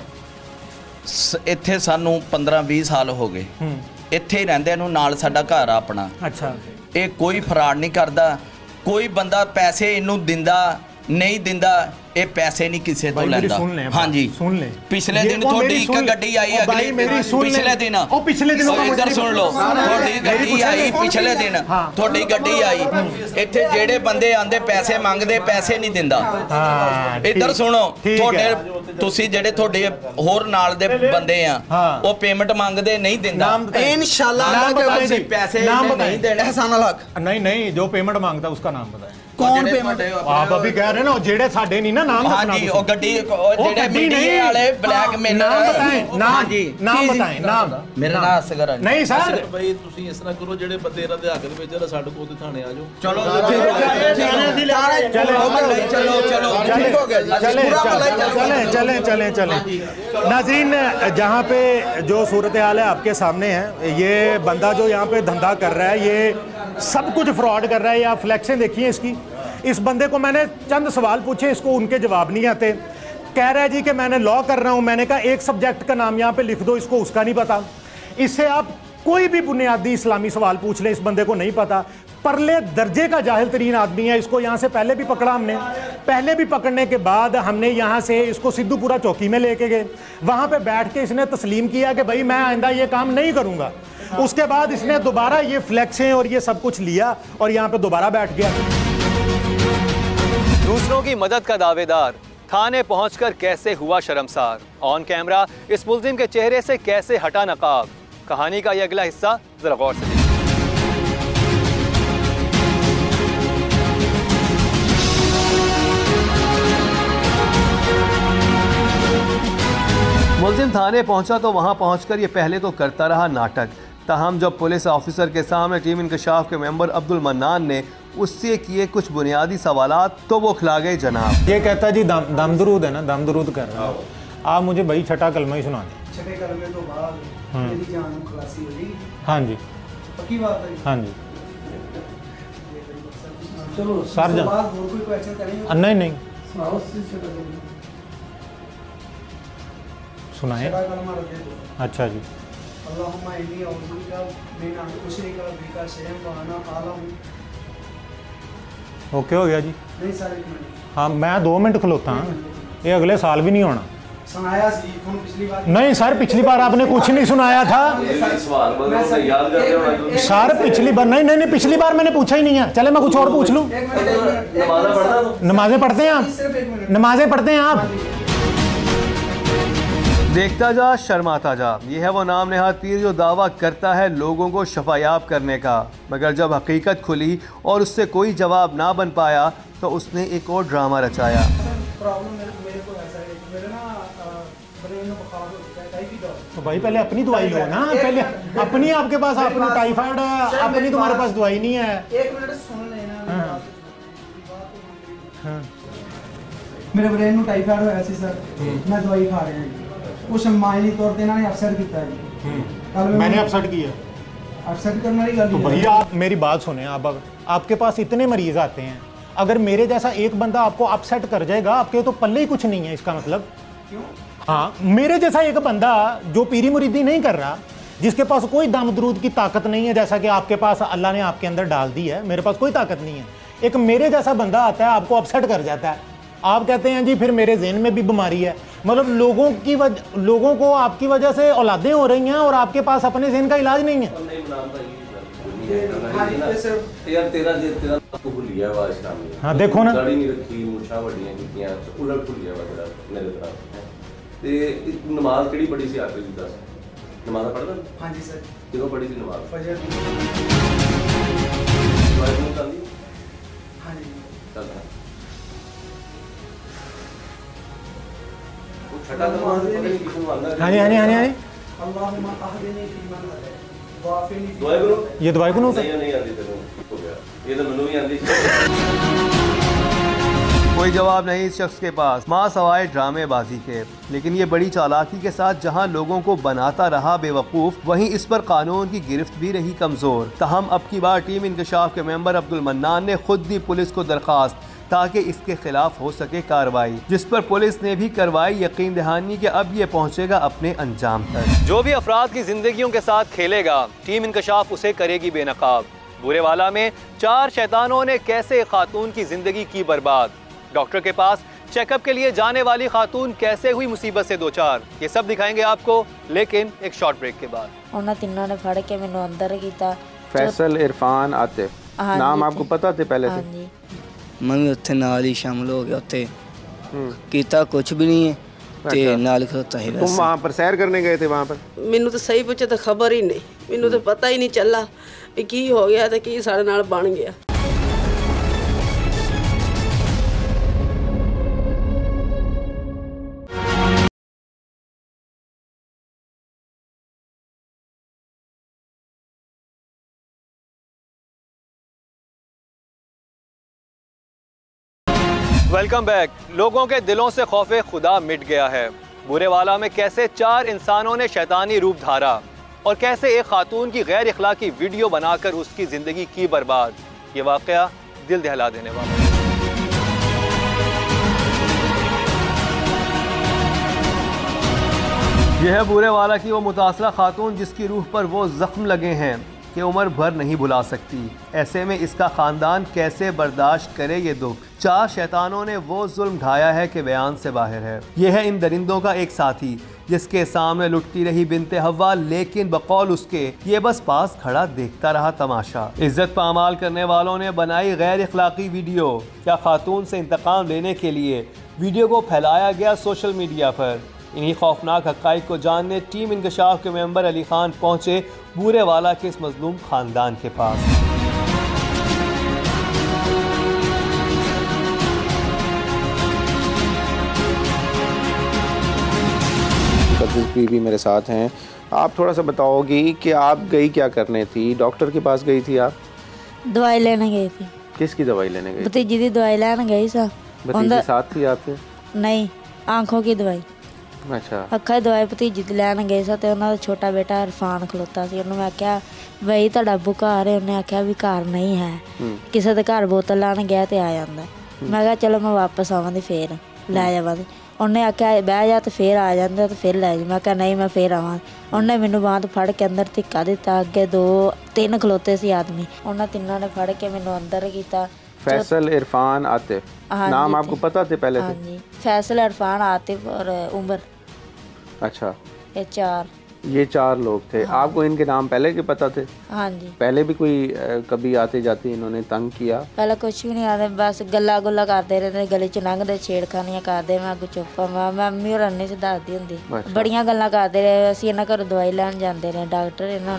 ਇੱਥੇ ਸਾਨੂੰ पंद्रह बीस ਸਾਲ ਹੋ ਗਏ, ਇੱਥੇ ਹੀ ਰਹਿੰਦੇ ਨੂੰ, ਨਾਲ ਸਾਡਾ ਘਰ ਆ ਆਪਣਾ। ਅੱਛਾ, ਇਹ ਕੋਈ ਫਰਾਡ ਨਹੀਂ ਕਰਦਾ, ਕੋਈ ਬੰਦਾ ਪੈਸੇ ਇਹਨੂੰ ਦਿੰਦਾ ਨਹੀਂ ਦਿੰਦਾ, ਇਹ ਪੈਸੇ ਨਹੀਂ ਕਿਸੇ ਤੋਂ ਲੈਂਦਾ। ਹਾਂਜੀ ਸੁਣ ਲੈ, ਪਿਛਲੇ ਦਿਨ ਤੁਹਾਡੀ ਇੱਕ ਗੱਡੀ ਆਈ, ਅਗਲੀ ਪਿਛਲੇ ਦਿਨ ਉਹ ਪਿਛਲੇ ਦਿਨ ਇੱਧਰ ਸੁਣ ਲਓ, ਤੁਹਾਡੀ ਗੱਡੀ ਆਈ ਪਿਛਲੇ ਦਿਨ, ਤੁਹਾਡੀ ਗੱਡੀ ਆਈ, ਇੱਥੇ ਜਿਹੜੇ ਬੰਦੇ ਆਂਦੇ ਪੈਸੇ ਮੰਗਦੇ, ਪੈਸੇ ਨਹੀਂ ਦਿੰਦਾ। ਇੱਧਰ ਸੁਣੋ, ਤੁਹਾਡੇ ਤੁਸੀਂ ਜਿਹੜੇ ਤੁਹਾਡੇ ਹੋਰ ਨਾਲ ਦੇ ਬੰਦੇ ਆ, ਉਹ ਪੇਮੈਂਟ ਮੰਗਦੇ ਨਹੀਂ ਦਿੰਦਾ। इंशाल्लाह ਤੁਸੀਂ ਪੈਸੇ ਨਹੀਂ ਦੇਣੇ। हसन अल हक नहीं नहीं, जो पेमेंट मांगता है उसका नाम बताएं। कौन पेमेंट? आप अभी कह रहे हैं ना, जेड़े साडे नहीं ना नाम हाँ जी, वो गड्डी जेड़े मीडिया वाले ब्लैक मेल नाम बताएं, नाम जी, नाम बताएं, नाम। मेरा नाम असगर है। नहीं सर भाई ਤੁਸੀਂ ਇਸ ਤਰ੍ਹਾਂ ਕਰੋ, ਜਿਹੜੇ ਬੰਦੇ ਇਹਨਾਂ ਦੇ ਹੱਕ ਦੇ ਵਿੱਚ ਆ ਸਾਡੇ ਕੋਲ ਤੇ ਥਾਣੇ ਆ ਜਾਓ। चलो चले चले चले चले नाज़रीन, जहाँ पे जो सूरत हाल है आपके सामने है, ये बंदा जो यहाँ पे धंधा कर रहा है, ये सब कुछ फ्रॉड कर रहा है। ये आप फ्लैक्सें देखिए इसकी। इस बंदे को मैंने चंद सवाल पूछे, इसको उनके जवाब नहीं आते। कह रहा है जी कि मैंने लॉ कर रहा हूँ। मैंने कहा एक सब्जेक्ट का नाम यहाँ पे लिख दो, इसको उसका नहीं पता। इससे आप कोई भी बुनियादी इस्लामी सवाल पूछ लें, इस बंदे को नहीं पता। परले दर्जे का जाहिल तरीन आदमी है। इसको यहाँ से पहले भी पकड़ा हमने, पहले भी पकड़ने के बाद हमने यहाँ से इसको सिद्धूपुरा चौकी में लेके गए, वहाँ पे बैठ के इसने तस्लीम किया कि भाई मैं आइंदा ये काम नहीं करूँगा। उसके बाद इसने दोबारा ये फ्लैक्सें और ये सब कुछ लिया और यहाँ पे दोबारा बैठ गया। दूसरों की मदद का दावेदार थाने पहुंचकर कैसे हुआ शर्मसार, ऑन कैमरा इस मुल्जिम के चेहरे से कैसे हटा नकाब। कहानी का यह अगला हिस्सा जरा गौर से देखिए। मुल्जिम थाने पहुंचा तो वहां पहुंचकर ये पहले तो करता रहा नाटक, ताहम जब पुलिस ऑफिसर के सामने टीम इंकशाफ के मेंबर अब्दुल मन्नान ने उससे किए कुछ बुनियादी सवालात तो वो खिला गए जनाब। ये कहता जी दम दम दरूद है ना, दम दरूद कर रहा है। आप मुझे भाई छठा कलमा ही सुना दें। छठे कलमे तो बाद मेरी जान खुलासी हो जाएगी। हाँ जी, पक्की बात है। हाँ जी, चलो सर जा और कोई क्वेश्चन करेंगे? नहीं नहीं सुनाओ, सुनाए। अच्छा जी। ओके हो गया जी। नहीं सर, एक मिनट। हाँ मैं दो मिनट खलोता हाँ, ये अगले साल भी नहीं होना। सुनाया सी पिछली बार। नहीं सर, पिछली बार आपने कुछ नहीं सुनाया था सर। पिछली बार नहीं नहीं नहीं पिछली बार मैंने पूछा ही नहीं है। चले मैं कुछ और पूछ लूँ। नमाजें पढ़ते हैं आप? नमाजें पढ़ते हैं आप? देखता जा शर्माता जा, ये है वो नाम नेहाद पीर जो दावा करता है लोगों को शफायाब करने का, मगर जब हकीकत खुली और उससे कोई जवाब ना बन पाया तो उसने एक और ड्रामा रचाया। तो भाई पहले अपनी दवाई लो ना, पहले अपनी। आपके पास अपना टाइफाइड है, अपनी तुम्हारे पास दवाई नहीं है। एक मिनट सुन लेना। ਮੇਰੇ ਬ੍ਰੇਨ ਨੂੰ ਟਾਈਫਾਇਡ ਹੋਇਆ ਸੀ ਸਰ ਮੈਂ ਦਵਾਈ ਖਾ ਰਿਹਾ ਜੀ ਕੁਛ ਮਾਇਲੀ ਤੌਰ ਤੇ ਇਹਨਾਂ ਨੇ ਅਫਸਰ ਕੀਤਾ ਜੀ कल मैंने अपसेट किया अपसेट करने वाली गल तो भैया आप मेरी बात सुने। आप आपके पास इतने मरीज आते हैं, अगर मेरे जैसा एक बंदा आपको अपसेट कर जाएगा, आपके तो पल्ले ही कुछ नहीं है इसका मतलब। क्यों? हाँ, मेरे जैसा एक बंदा जो पीरी मुरीदी नहीं कर रहा, जिसके पास कोई दम दरूद की ताकत नहीं है जैसा कि आपके पास अल्लाह ने आपके अंदर डाल दी है, मेरे पास कोई ताकत नहीं है, एक मेरे जैसा बंदा आता है आपको अपसेट कर जाता है, आप कहते हैं जी फिर मेरे ज़हन में भी बीमारी है। मतलब लोगों की वजह लोगों को आपकी वजह से औलादें हो रही हैं और आपके पास अपने ज़हन का इलाज नहीं है। हाँ देखो ना, नमाज केड़ी बड़ी सी आखिर दस नमाज पढ़दा? हां जी सर। किदों पढ़ी सी नमाज? फजर दी। हां जी चल वो छठा नमाज पता नहीं किसको आंदा है। हां जी हां जी हां जी अल्लाहुम्मा अहदिनी फीमन वाफिनी दवाई करो, ये दवाई करो। नहीं नहीं आंदी तेरे हो गया, ये तो मैनू भी आंदी। कोई जवाब नहीं इस शख्स के पास, माँ सवाए ड्रामेबाजी के। लेकिन ये बड़ी चालाकी के साथ जहाँ लोगों को बनाता रहा बेवकूफ़, वहीं इस पर कानून की गिरफ्त भी रही कमज़ोर। तहम अब की बार टीम इंकशाफ के मेंबर अब्दुल मन्नान ने खुद दी पुलिस को दरख्वास्त ताकि इसके खिलाफ हो सके कार्रवाई, जिस पर पुलिस ने भी करवाई यकीन दहानी कि अब ये पहुँचेगा अपने अंजाम तक। जो भी अफराद की जिंदगियों के साथ खेलेगा, टीम इंकशाफ उसे करेगी बेनकाब। बुरेवाला में चार शैतानों ने कैसे खातून की जिंदगी की बर्बाद, डॉक्टर के पास चेकअप के लिए जाने वाली खातून कैसे हुई मुसीबत से दो चार, ये सब दिखाएंगे आपको, लेकिन एक शॉर्ट ब्रेक के बाद। उन्होंने तीनों ने फड़ के मैंने अंदर कीता। फैसल, इरफान, आतिफ, नाम आपको पता थे पहले से? जी मैं भी उत्थे नाल ही शामिल हो गया, उत्थे कीता कुछ भी नहीं है ते नाल खलोता ही। तुम वहाँ पर सैर करने गए थे? वहाँ पर मैनू तो सही पूछे तो खबर ही नहीं, मैनू तो पता ही नहीं चला कि की हो गया ते की साडे नाल बन गया। Welcome back. लोगों के दिलों से खौफे खुदा मिट गया है। बुरेवाला में कैसे चार इंसानों ने शैतानी रूप धारा और कैसे एक खातून की गैर इखलाकी वीडियो बनाकर उसकी जिंदगी की बर्बाद, ये वाकया दिल दहला देने वाला है। यह है बुरेवाला की वो मुतासरा खातून जिसकी रूह पर वो जख्म लगे हैं कि उम्र भर नहीं भुला सकती। ऐसे में इसका ख़ानदान कैसे बर्दाश्त करे ये दुख। चार शैतानों ने वो जुल्म ढाया है कि बयान से बाहर है। यह है इन दरिंदों का एक साथी जिसके सामने लुटती रही बिनते हवा, लेकिन बकौल उसके ये बस पास खड़ा देखता रहा तमाशा। इज्जत पामाल करने वालों ने बनाई गैर इखलाकी वीडियो। क्या खातून से इंतकाम लेने के लिए वीडियो को फैलाया गया सोशल मीडिया पर? इन्हीं खौफनाक हक़ाइक़ को जानने टीम इंकशाफ के मेंबर अली खान पहुंचे बुरेवाला के इस मजलूम खानदान के पास। बीवी मेरे साथ हैं, आप थोड़ा सा बताओगी कि आप गई क्या करने थी? डॉक्टर के पास गई थी आप? दवाई लेने गई थी। किसकी दवाई लेने गई? भतीजी की दवाई लेने गई सा। भतीजी साथ थी आपके? नहीं, आंखों की दवाई। अच्छा। अखा दवाई भतीजी दी लैन गए सा ते उन्हां दा छोटा बेटा इरफान खलोता सी। उन्होंने आख्या बई तुहाडा अब्बू घर है? उन्हें आख्या भी घर नहीं है, किसी दे घर बोतल लाने गया ते आ जांदा। मैं कहा चलो मैं वापस आवांगी फिर लै जावांगी। उन्हें आख्या बह जा तो फिर आ जांदा तो फिर लै जा। मैं कहा नहीं मैं फिर आवां। उन्हें मैनू बांह फड़ के अंदर धिक्का दिता। अगे दो तीन खलोते सी आदमी, उन्होंने तीनों ने फड़ के मैनू अंदर कीता। फैसल, इरफान, आतिफ, नाम आपको पता थे पहले से? हाँ जी, फैसल, इरफान, आतिफ और उमर। अच्छा, ये चार ये चार लोग थे। हाँ। आपको इनके नाम पहले के पता थे? हाँ जी। पहले भी कोई कभी आते जाते इन्होंने तंग किया? पहले कुछ भी नहीं आते, बस गला गुला करते रहते, गली च लंघते छेड़खानियां करते। मैं अगू चुप मैं मम्मी और अन्नी से दसदी हुंदी, बड़ियां गल्लां करते रहे। असीं इन्हां घरों दवाई लैण जांदे रहे, डॉक्टर इन्हां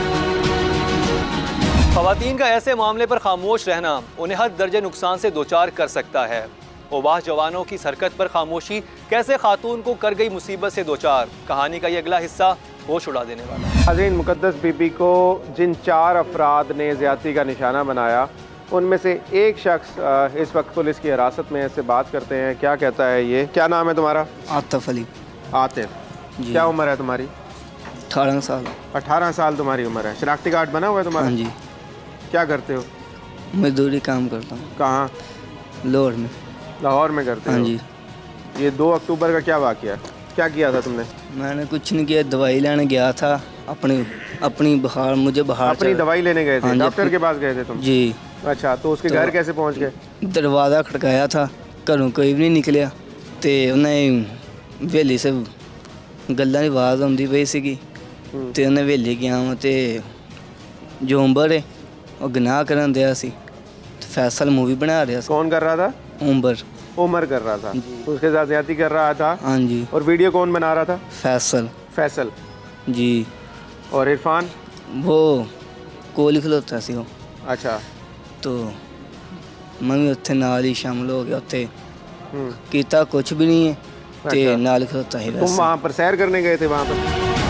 ख़वातीन का ऐसे मामले पर खामोश रहना उन्हें हर दर्जे नुकसान से दोचार कर सकता है। ओबाह जवानों की हरकत पर खामोशी कैसे खातून को कर गई मुसीबत से दोचार, कहानी का ये अगला हिस्सा होश उड़ा देने वाला है। हाज़रीन, मुक़द्दस बीबी को जिन चार अफराद ने ज़्यादती का निशाना बनाया, उनमें से एक शख्स इस वक्त पुलिस की हिरासत में है, इससे बात करते हैं क्या कहता है ये। क्या नाम है तुम्हारा? आतिफ अली। आतिफ, क्या उम्र है तुम्हारी? अठारह साल। अठारह साल तुम्हारी उम्र है। शनाख्ती कार्ड बना हुआ है तुम्हारा? हाँ जी। क्या करते हो? मजदूरी काम करता हूँ। कहाँ? लाहौर में। लाहौर में करते हो? हाँ जी। ये दो अक्टूबर का क्या वाक़या, क्या किया था तुमने? मैंने कुछ नहीं किया, दवाई लेने गया था अपनी अपनी बुखार मुझे बुखार अपनी दवाई लेने गए थे? हाँ डॉक्टर के पास गए थे तुम? जी। अच्छा, तो उसके तो घर कैसे पहुंच गए? दरवाज़ा खड़काया था, घरों कोई भी नहीं निकलिया, तो उन्हें वेली से गल्लां दी आवाज़ आउंदी पई सीगी, ते उन्हें वेली गया वा ते जो उंबर है वो गनाह करन दिया सी, फैसल मूवी बना रहा। कौन कर रहा था? उमर। उमर कर रहा था, तो उसके साथ ज्यादती कर रहा था? हाँ जी। और वीडियो कौन बना रहा था? फैसल। फैसल जी। और इरफान? वो कोल ही खलोता सी वो। अच्छा। तो मैं भी उत्थे नाल ही शामिल हो गया, उत्थे कीता कुछ भी नहीं है, ते नाल खलोता ही। तुम वहाँ पर सैर करने गए थे? वहाँ पर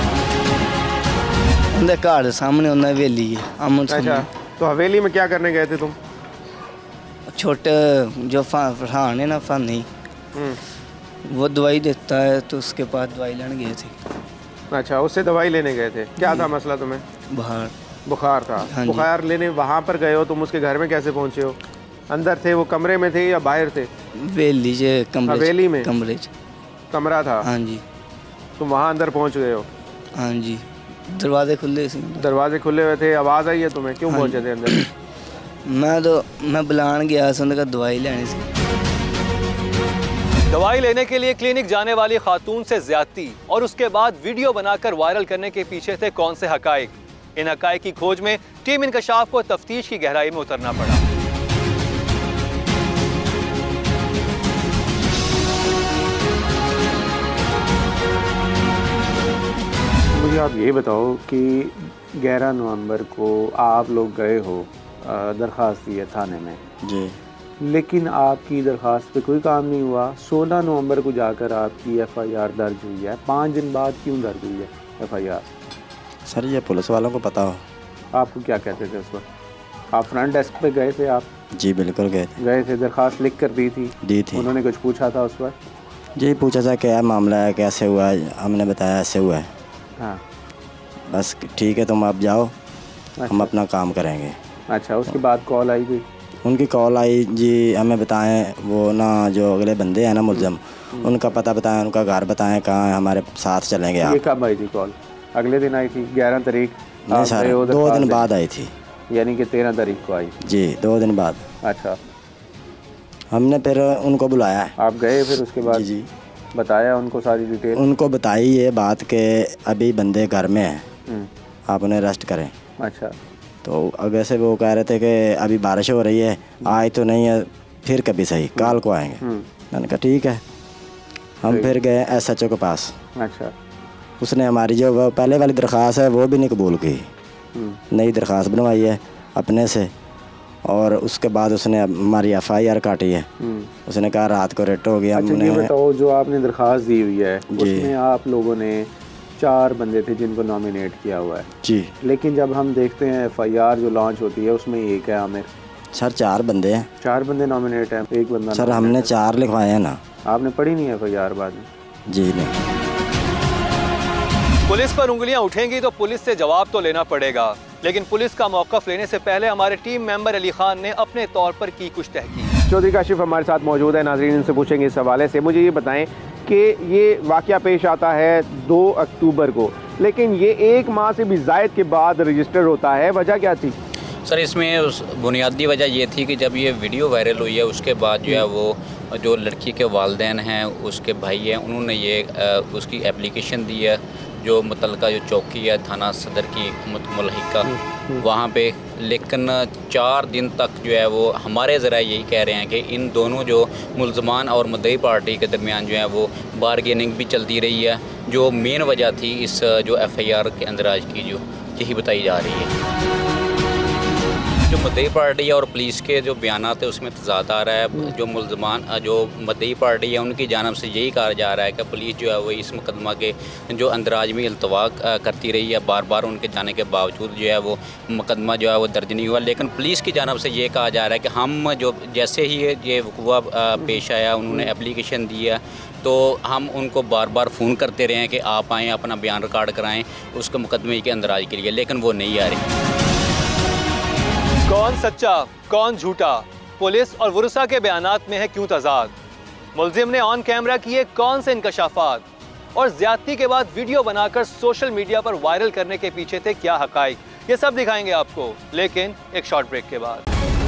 उनके घर के सामने उन्हें हवेली है, अमन सामने। अच्छा, तो हवेली में क्या करने गए थे तुम? छोटे जो फरहान है ना, फानी, वो दवाई देता है, तो उसके पास दवाई लेने गए थे। अच्छा, उससे दवाई लेने गए थे। क्या था मसला तुम्हें? बुखार। बुखार था। हाँ, बुखार लेने वहाँ पर गए हो, तुम उसके घर में कैसे पहुँचे हो? अंदर थे वो, कमरे में थे या बाहर थे? हवेली जे कमरे। हवेली में कमरे कमरा था? हाँ जी। तुम वहाँ अंदर पहुँच गए हो? हाँ जी, दरवाजे खुले थे। दरवाजे खुले हुए थे, आवाज़ आई है तुम्हें? क्यों पहुँचे थे अंदर? मैं तो मैं बुलान गया था, उनका दवाई लेने से। दवाई लेने के लिए क्लिनिक जाने वाली खातून से ज्यादती और उसके बाद वीडियो बनाकर वायरल करने के पीछे थे कौन से हकायक? इन हकायक की खोज में टीम इंकशाफ को तफ्तीश की गहराई में उतरना पड़ा। मुझे आप ये बताओ कि ग्यारह नवंबर को आप लोग गए हो, दरख्वास्त दी है थाने में जी, लेकिन आपकी दरख्वास्त पे कोई काम नहीं हुआ। सोलह नवंबर को जाकर आपकी एफ आई आर दर्ज हुई है, पाँच दिन बाद क्यों दर्ज हुई है एफ आई आर? सर ये पुलिस वालों को पता हो। आपको क्या कहते थे उस वक्त? आप फ्रंट डेस्क पे गए थे? आप जी बिल्कुल गए थे। गए थे, दरख्वास्त लिख कर दी थी? दी थी। उन्होंने कुछ पूछा था उस वक्त? जी पूछा था क्या मामला है, कैसे हुआ है, हमने बताया ऐसे हुआ है। हाँ, बस ठीक है तुम आप जाओ। अच्छा। हम अपना काम करेंगे। अच्छा, उसके बाद कॉल आई थी? उनकी कॉल आई जी, हमें बताएं वो ना जो अगले बंदे हैं ना मुलजम, उनका पता बताएं, उनका घर बताएं कहाँ है, हमारे साथ चलेंगे आप। ये कब आई थी कॉल? अगले दिन आई थी? ग्यारह तारीख? नहीं सर, दो दिन बाद आई थी। यानी कि तेरह तारीख को आई? जी, दो दिन बाद। अच्छा, हमने फिर उनको बुलाया। आप गए फिर उसके बाद? जी जी। बताया उनको सारी डिटेल? उनको बताई ये बात कि अभी बंदे घर में हैं, आप उन्हें अरेस्ट करें। अच्छा। तो अगर से वो कह रहे थे कि अभी बारिश हो रही है, आज तो नहीं है, फिर कभी सही काल को आएंगे। मैंने कहा ठीक है। हम फिर गए एस एच ओ के पास। अच्छा। उसने हमारी जो वो पहले वाली दरख्वास्त है वो भी नहीं कबूल की, नई दरख्वास्त बनवाई है अपने से, और उसके बाद उसने हमारी एफ आई आर काटी है। उसने कहा रात को रेट हो गया। अच्छा, हमने ये बताओ जो आपने दरख्वास्त दी हुई है उसमें आप लोगों ने चार बंदे थे जिनको नॉमिनेट किया हुआ है जी, लेकिन जब हम देखते हैं एफ आई आर जो लॉन्च होती है उसमें एक है आमिर। सर चार बंदे हैं। चार बंदे नॉमिनेट हैं, एक बंदा सर हमने चार लिखवाए हैं ना। आपने पढ़ी नहीं है एफ आई आर बाद में? जी नहीं। पुलिस पर उंगलियां उठेंगी तो पुलिस से जवाब तो लेना पड़ेगा, लेकिन पुलिस का मौक़िफ़ लेने से पहले हमारे टीम मेंबर अली खान ने अपने तौर पर की कुछ तहकीक। चौधरी काशिफ हमारे साथ मौजूद है, नाज़रीन इनसे पूछेंगे इस हवाले से। मुझे ये बताएं कि ये वाक़या पेश आता है दो अक्टूबर को, लेकिन ये एक माह से भी ज़ायद के बाद रजिस्टर होता है, वजह क्या थी? सर इसमें उस बुनियादी वजह ये थी कि जब ये वीडियो वायरल हुई है उसके बाद जो है वो जो लड़की के वालिदैन हैं, उसके भाई हैं, उन्होंने ये उसकी एप्लीकेशन दी है जो मुतलका जो चौकी है थाना सदर की मुलहिका वहाँ पे, लेकिन चार दिन तक जो है वो हमारे ज़रा यही कह रहे हैं कि इन दोनों जो मुलजमान और मुद्दई पार्टी के दरमियान जो है वो बारगेनिंग भी चलती रही है, जो मेन वजह थी इस जो एफ आई आर के अंदर आज की जो यही बताई जा रही है। जो मुद्दई पार्टी है और पुलिस के जो बयान है उसमें तजाद आ रहा है। जो मुलजमान जो मुद्दई पार्टी है उनकी जानब से यही कहा जा रहा है कि पुलिस जो है वो इस मुकदमा के जो अंदराजमी अल्तवा करती रही है, बार बार उनके जाने के बावजूद जो है वो मुकदमा जो है वो दर्ज नहीं हुआ। लेकिन पुलिस की जानब से ये कहा जा रहा है कि हम जो जैसे ही ये वक़ुआ पेश आया उन्होंने एप्लीकेशन दी है तो हम उनको बार बार फ़ोन करते रहे हैं कि आप आएँ, अपना बयान रिकॉर्ड कराएँ उसके मुकदमे के अंदराज के लिए, लेकिन वो नहीं आ रहे। कौन सच्चा कौन झूठा, पुलिस और वुरसा के बयानात में है क्यों तजाद? मुलजिम ने ऑन कैमरा किए कौन से इंकशाफात और ज्यादती के बाद वीडियो बनाकर सोशल मीडिया पर वायरल करने के पीछे थे क्या हकाइक, ये सब दिखाएंगे आपको, लेकिन एक शॉर्ट ब्रेक के बाद।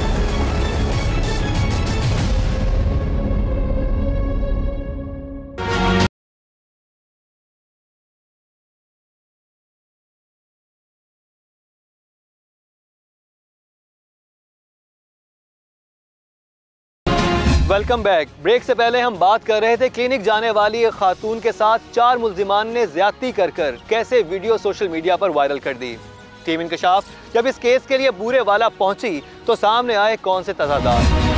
Welcome back. ब्रेक से पहले हम बात कर रहे थे क्लिनिक जाने वाली एक खातून के साथ चार मुल्जिमान ने ज्यादती कर कर कैसे वीडियो सोशल मीडिया पर वायरल कर दी। टीम इंकशाफ जब इस केस के लिए बूरे वाला पहुंची तो सामने आए कौन से तजादात।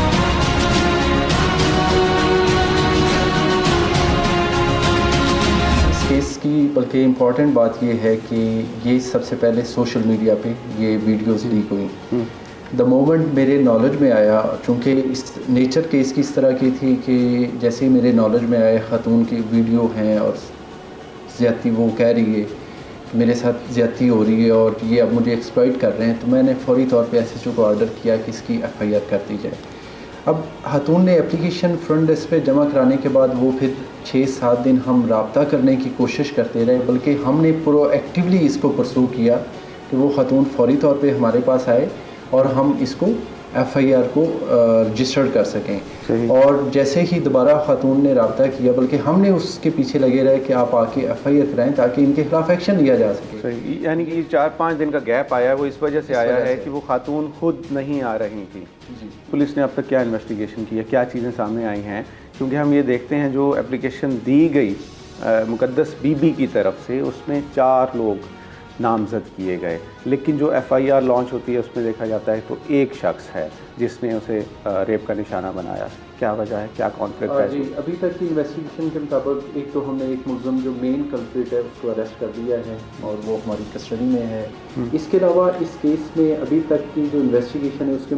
इस केस की बल्कि इम्पॉर्टेंट बात यह है कि ये सबसे पहले सोशल मीडिया पे ये वीडियोस लीक हुई। द मोमेंट मेरे नॉलेज में आया, चूँकि इस नेचर केस की इस तरह की थी कि जैसे ही मेरे नॉलेज में आए ख़ातून की वीडियो हैं और ज़्यादती वो कह रही है मेरे साथ ज़्यादती हो रही है और ये अब मुझे एक्सप्लॉइट कर रहे हैं, तो मैंने फौरी तौर पे एस एच ओ को ऑर्डर किया कि इसकी एफ आई आर कर दी जाए। अब खातून ने एप्लीकेशन फ्रंट डेस्क पे जमा कराने के बाद वो फिर छः सात दिन हम रब्ता करने की कोशिश करते रहे, बल्कि हमने प्रोएक्टिवली इसको परसू किया कि वो खातून फौरी तौर पर हमारे पास आए और हम इसको एफ आई आर को रजिस्टर्ड कर सकें। और जैसे ही दोबारा खातून ने रब्ता किया, बल्कि हमने उसके पीछे लगे रहे कि आप आके एफ आई आर कराएँ ताकि इनके खिलाफ एक्शन लिया जा सके। यानी कि चार पाँच दिन का गैप आया वो इस वजह से आया है कि वो खातून खुद नहीं आ रही थी। पुलिस ने अब तक क्या इन्वेस्टिगेशन की है, क्या चीज़ें सामने आई हैं? क्योंकि हम ये देखते हैं जो एप्लीकेशन दी गई मुकद्दस बीबी की तरफ से उसमें चार लोग नामजद किए गए, लेकिन जो एफ आई आर लॉन्च होती है उसमें देखा जाता है तो एक शख्स है जिसने उसे रेप का निशाना बनाया। क्या वजह है, क्या कॉन्फ्लिक्ट है? जी, अभी तक की इन्वेस्टिगेशन के मुताबिक एक तो हमने एक मुलज़म जो मेन कल्प्रिट है उसको अरेस्ट कर दिया है और वो हमारी कस्टडी में है। इसके अलावा इस केस में अभी तक की जो इन्वेस्टिगेशन है उसके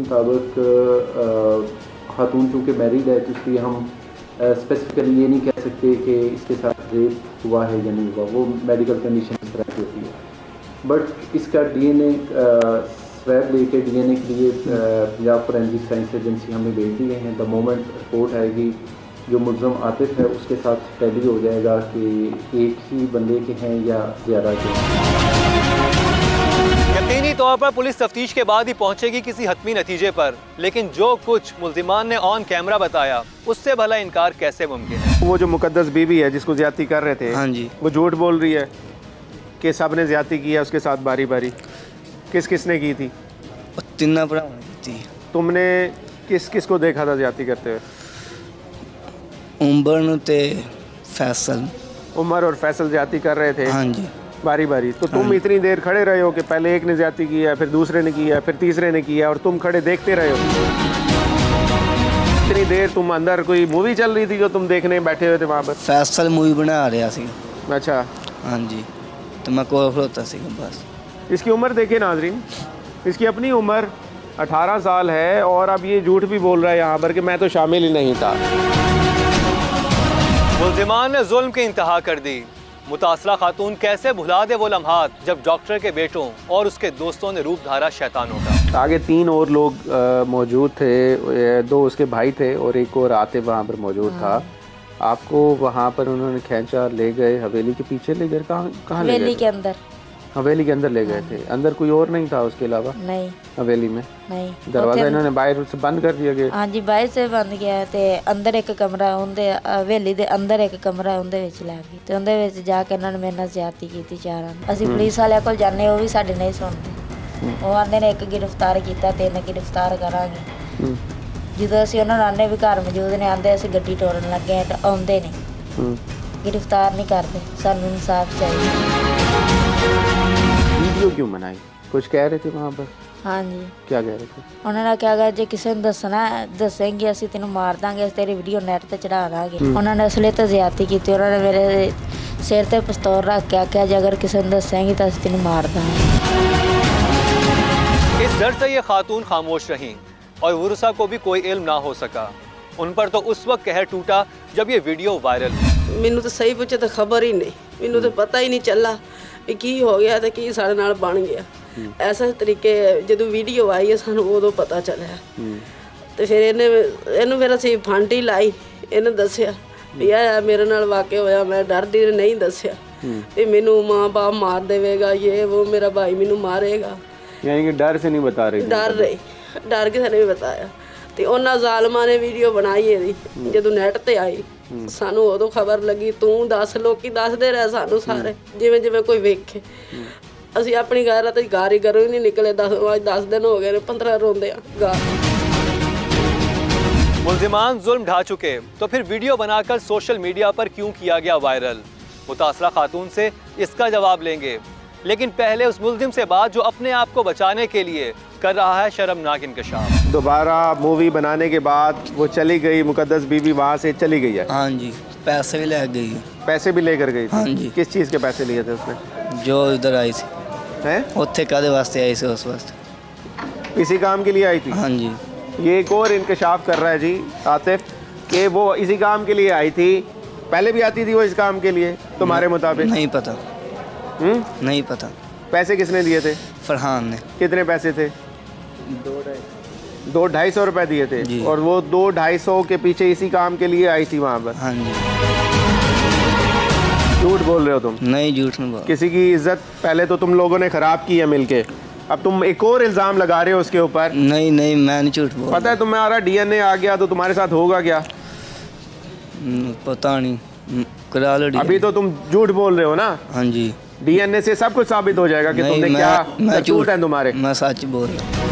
मुताबिक खातून चूँकि मैरिड है तो इसलिए हम स्पेसिफिकली ये नहीं कह सकते कि इसके साथ रेप हुआ है या नहीं हुआ, वो मेडिकल कंडीशन इस तरह की होती है। बट इसका डीएनए स्वैब लेके डीएनए के लिए पंजाब फोरेंसिक साइंस एजेंसी हमें भेज दिए हैं। द मोमेंट रिपोर्ट आएगी जो मुलज़म आतिफ है उसके साथ टैली हो जाएगा कि एक ही बंदे के हैं या ज़्यादा के हैं। यकीनी तौर पर पुलिस तफ्तीश के बाद ही पहुंचेगी किसी हतमी नतीजे पर, लेकिन जो कुछ मुल्जिमान ने ऑन कैमरा बताया उससे भला इनकार कैसे मुमकिन है? वो जो मुकद्दस बीबी है जिसको ज्यादती कर रहे थे, हाँ जी, वो झूठ बोल रही है कि सब ने ज्यादती किया उसके साथ बारी बारी। किस किस ने की थी? तीनों भरा थी। तुमने किस किस को देखा था ज्यादती करते हुए? उमर ते फैसल। उमर और फैसल ज्यादती कर रहे थे, हाँ जी, बारी बारी। तो तुम इतनी देर खड़े रहे हो कि पहले एक ने ज्यादती किया, फिर दूसरे ने किया, फिर तीसरे ने किया और तुम खड़े देखते रहे हो। इतनी देर तुम अंदर कोई मूवी चल रही थी जो तुम देखने बैठे हुए थे वहाँ पर? फैसल मूवी बना रहा सी। अच्छा, हाँ जी, तो मैं को होता सी बस। इसकी उम्र देखिए नाजरीन, इसकी अपनी उम्र अठारह साल है और अब ये झूठ भी बोल रहा है यहाँ पर कि मैं तो शामिल ही नहीं था। मुल्जिमान ने जुल्म की इंतहा कर दी। मुतासरा खातून कैसे भुला दे वो लम्हात जब डॉक्टर के बेटों और उसके दोस्तों ने रूप धारा शैतानों का। आगे तीन और लोग मौजूद थे, दो उसके भाई थे और एक और आते वहाँ पर मौजूद था। आपको वहाँ पर उन्होंने खींचा ले गए, हवेली के पीछे ले गए, कहाँ कहाँ ले गए? हवेली के अंदर। हवेली के अंदर ले गए थे। अंदर कोई और नहीं था उसके अलावा? नहीं, हवेली में नहीं। दरवाजा इन्होंने बाहर से बंद कर दिया गया? हाँ जी, बाहर से बंद गया ते अंदर एक कमरा उनदे हवेली दे अंदर एक कमरा उनदे विच लै गई ते उनदे विच जाके इन्हां ने मेरे नाल ज़्यादती कीती चारां ने। असीं पुलिस वालियां कोल जाने वो भी साडे नहीं सुनदे। वो आंदे ने एक गिरफ्तार कीता, तीन गिरफ्तार करांगे। ਜਦੋਂ ਅਸੀਂ ਉਹਨਾਂ ਨਾਲ ਆਨੇ ਵੀ ਘਰ ਮੌਜੂਦ ਨੇ, ਆਂਦੇ ਅਸੀਂ ਗੱਡੀ ਟੋੜਨ ਲੱਗੇ ਤਾਂ ਆਉਂਦੇ ਨਹੀਂ, गिरफ्तार नहीं करते। सानू इंसाफ चाहिए। वीडियो क्यों बनाई? कुछ कह रहे थे वहाँ पर? हाँ जी। क्या कह रहे थे? उन्होंने क्या कहा जे किसी ने दसना दसेंगे असं तेन मार देंगे, तेरी वीडियो नैट पर चढ़ा देंगे। उन्होंने इसलिए तो ज्यादती की, उन्होंने मेरे सिर ते पिस्तौल रख के आख्या जे अगर किसी ने दसेंगी तो असं तेन मार देंगे। इस डर से ये खातून खामोश रहीं और वुरसा को भी कोई इल्म ना हो सका। उन पर तो उस वक्त कहर टूटा जब ये वीडियो वायरल हुई। मैनू तो सही पूछे तो खबर ही नहीं, मैनू तो पता ही नहीं चला भी की हो गया तो की साढ़े नाल बन गया। ऐसा तरीके जो वीडियो आई है सानू उदों पता चलिया तो फिर इन्हें इनू फिर असीं फांटी लाई, इन्हें दसिया भी आ मेरे नाल वाकया होया, मैं डरदी नहीं दसिया भी मैनू माँ बाप मार देवेगा, ये वो मेरा भाई मैनू मारेगा। यानी कि डर से नहीं बता रही? डर रही, डर के नहीं बताया। ਤੇ ਉਹਨਾਂ ਜ਼ਾਲਮਾਂ ਨੇ ਵੀਡੀਓ ਬਣਾਈ ਇਹਦੀ ਜਦੋਂ ਨੈਟ ਤੇ ਆਈ ਸਾਨੂੰ ਉਦੋਂ ਖਬਰ ਲੱਗੀ, ਤੂੰ ਦੱਸ, ਲੋਕੀ ਦੱਸਦੇ ਰਹੇ ਸਾਨੂੰ ਸਾਰੇ ਜਿਵੇਂ ਜਿਵੇਂ ਕੋਈ ਵੇਖੇ। ਅਸੀਂ ਆਪਣੀ ਗੈਰਤ ਤੇ ਗਾਰ ਹੀ ਕਰੋ ਹੀ ਨਹੀਂ ਨਿਕਲੇ। ਦਸ ਅੱਜ दस दिन हो गए ने, पंद्रह रोंदे गार। मुल्जिमान जुल्म ढा चुके तो फिर वीडियो बनाकर सोशल मीडिया पर क्यों किया गया वायरल? मुतासरा खातून से इसका जवाब लेंगे, लेकिन पहले उस मुल्जिम से बात जो अपने आप को बचाने के लिए कर रहा है शर्मनाक इंकशाफ। दोबारा मूवी बनाने के बाद वो चली गई, मुकद्दस बीवी वहाँ से चली गई है? हाँ जी, पैसे भी ले गई। पैसे भी लेकर गई? हाँ जी। किस चीज़ के पैसे लिए थे उसने? जो इधर आई थी हैं? उत्थे कादे वास्ते आई थी? उस वास्ते इसी काम के लिए आई थी? हाँ जी। ये एक और इंकशाफ कर रहा है जी आतिफ कि वो इसी काम के लिए आई थी। पहले भी आती थी वो इस काम के लिए तुम्हारे मुताबिक? नहीं पता। हुँ? नहीं पता। पैसे किसने दिए थे? फरहान ने। कितने पैसे थे? दो ढाई दो ढाई सौ रुपए दिए थे और वो दो ढाई सौ के पीछे इसी काम के लिए आई थी वहाँ पर? हाँ जी। झूठ बोल रहे हो तुम? नहीं, झूठ नहीं बोल। किसी की इज्जत पहले तो तुम लोगों ने खराब की है मिलके, अब तुम एक और इल्जाम लगा रहे हो उसके ऊपर। नहीं नहीं, मैं नहीं झूठ बोल। पता है तुम्हारा डीएनए आ गया तो तुम्हारे साथ होगा क्या? पता नहीं, करा लो। अभी तो तुम झूठ बोल रहे हो ना? हाँ जी। डीएनए से सब कुछ साबित हो जाएगा कि तुमने क्या झूठ है तुम्हारे। मैं सच बोल रहा हूँ।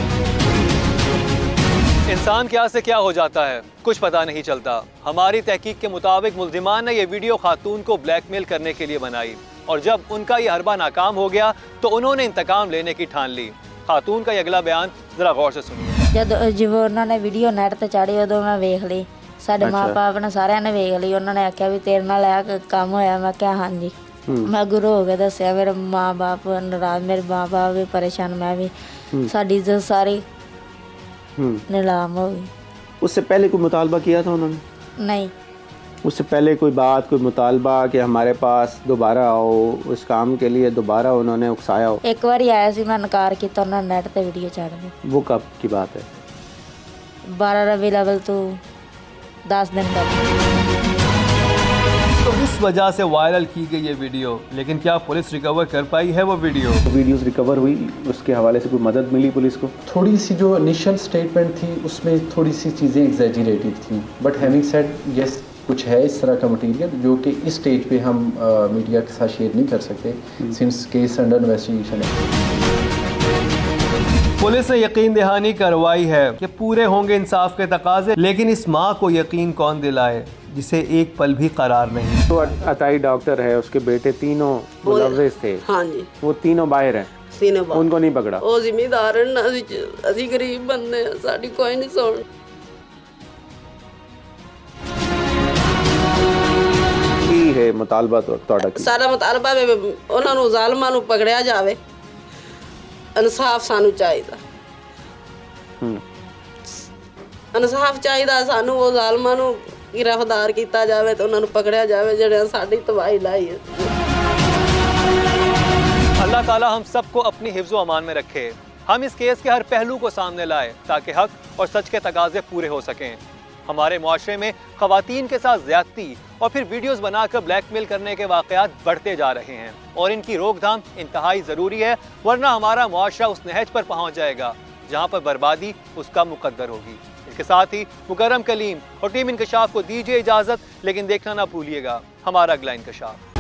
इंसान क्या से क्या हो जाता है कुछ पता नहीं चलता। हमारी तहकीक के मुताबिक मुल्जिमान ने यह वीडियो खातून को ब्लैकमेल करने के लिए बनाई और जब उनका ये हरबा नाकाम हो गया तो उन्होंने इंतकाम लेने की ठान ली। खातून का ये अगला बयान जरा गौर से सुनिए। जब जब उन्होंने वीडियो नैट ते चाड़ी उदों मैं वेख ली, साडे माँ बाप ने सारिਆਂ ने वेख ली। उन्होंने आख्या भी तेरे नाल आ काम होया। मैं क्या हाँ जी। मैं गुरु हो गया दसिया, मेरे माँ बाप नाराज, मेरे माँ बाप भी परेशान, मैं भी, साडी इज्जत सारी नीलाम हो गई। उससे पहले कोई मुतालबा किया था उन्होंने? नहीं। उससे पहले कोई बात, कोई मुतालबा कि हमारे पास दोबारा आओ, उस काम के लिए दोबारा उन्होंने उकसाया हो? एक बार आया सी, मैं नकार किया, उन्होंने नेट पे वीडियो चाड़ दी। वो कब की बात है? बारह रबी लेवल तो दस दिन बाद। तो इस वजह से वायरल की गई ये वीडियो, लेकिन क्या पुलिस रिकवर कर पाई है वो वीडियो? वीडियोस रिकवर हुई, उसके हवाले से कोई मदद मिली पुलिस को? थोड़ी सी जो इनिशियल स्टेटमेंट थी उसमें थोड़ी सी चीज़ें एग्जैजरेटेड थी, बट हैविंग सेड यस कुछ है इस तरह का मटेरियल जो कि इस स्टेज पे हम आ, मीडिया के साथ शेयर नहीं कर सकते सिंस केस अंडर इन्वेस्टिगेशन है। पुलिस ने यकीन दहानी करवाई है कि पूरे होंगे इंसाफ के तकाजे, लेकिन इस माँ को यकीन कौन दिलाए जिसे एक पल भी करार नहीं। तो अताई डॉक्टर है, उसके बेटे तीनों मुलव्विस थे। हाँ जी। वो तीनों बाहर हैं, तीनों बाहर। उनको नहीं पकड़ा? वो जिम्मेदार है, असी गरीब बंदे हैं, साडी कोई नहीं सुन। की है मुतालबा तो ਤੁਹਾਡਾ ਕੀ? सारा मुतालबा है ਉਹਨਾਂ ਨੂੰ ਜ਼ਾਲਮਾਂ ਨੂੰ ਪਕੜਿਆ ਜਾਵੇ, ਇਨਸਾਫ ਸਾਨੂੰ ਚਾਹੀਦਾ। ਹੂੰ, ਇਨਸਾਫ ਚਾਹੀਦਾ ਸਾਨੂੰ, ਉਹ ਜ਼ਾਲਮਾਂ ਨੂੰ गिरफ्तार किया जाए तो उन्होंने पकड़ा जाए जिन्हें साड़ी तबाही लाई है। अल्लाह ताला हम सबको अपनी हिफ्ज़ो अमान में रखे। हम इस केस के हर पहलू को सामने लाए ताकि हक और सच के तकाजे पूरे हो सकें। हमारे मुआशरे में ख़वातीन के साथ ज़्यादती और फिर वीडियोस बनाकर ब्लैकमेल करने के वाक़यात बढ़ते जा रहे हैं और इनकी रोकथाम इंतहाई ज़रूरी है, वरना हमारा मुआशरा उस नहज पर पहुँच जाएगा जहाँ पर बर्बादी उसका मुकद्दर होगी। इसके साथ ही मुकर्रम कलीम और टीम इंकशाफ को दीजिए इजाज़त, लेकिन देखना ना भूलिएगा हमारा अगला इंकशाफ।